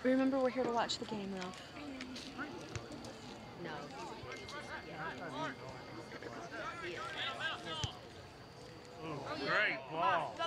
Remember, we're here to watch the game, though. No. Ooh, great ball.